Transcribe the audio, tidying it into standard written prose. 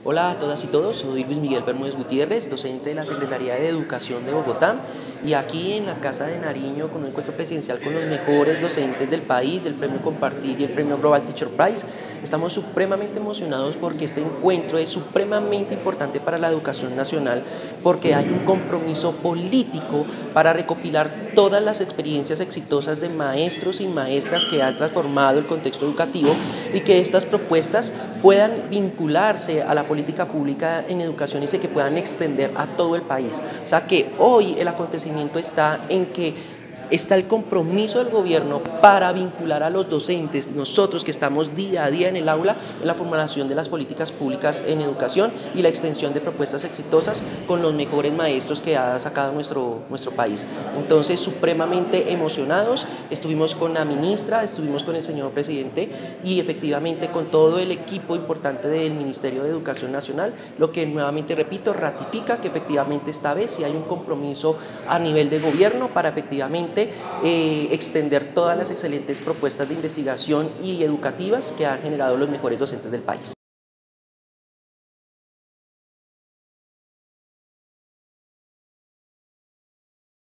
Hola a todas y todos, soy Luis Miguel Bermúdez Gutiérrez, docente de la Secretaría de Educación de Bogotá, y aquí en la Casa de Nariño con un encuentro presidencial con los mejores docentes del país, del Premio Compartir y el Premio Global Teacher Prize. Estamos supremamente emocionados porque este encuentro es supremamente importante para la educación nacional, porque hay un compromiso político para recopilar todas las experiencias exitosas de maestros y maestras que han transformado el contexto educativo y que estas propuestas puedan vincularse a la política pública en educación y que puedan extender a todo el país. O sea que hoy el acontecimiento está en que está el compromiso del gobierno para vincular a los docentes, nosotros que estamos día a día en el aula, en la formulación de las políticas públicas en educación y la extensión de propuestas exitosas con los mejores maestros que ha sacado nuestro país. Entonces, supremamente emocionados, estuvimos con la ministra, estuvimos con el señor presidente y efectivamente con todo el equipo importante del Ministerio de Educación Nacional, lo que nuevamente repito, ratifica que efectivamente esta vez sí hay un compromiso a nivel de gobierno para efectivamente extender todas las excelentes propuestas de investigación y educativas que han generado los mejores docentes del país.